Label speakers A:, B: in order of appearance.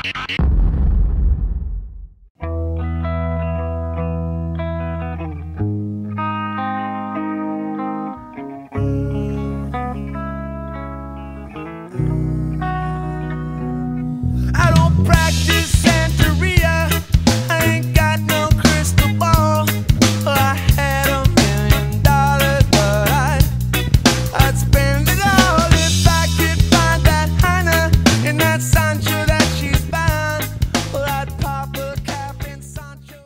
A: I don't practice Santeria. I ain't got no crystal ball. Well, I had $1 million, but I'd spend it all if I could find that Hannah in that Sancho that she's bound. Well, I'd pop a cap in Sancho.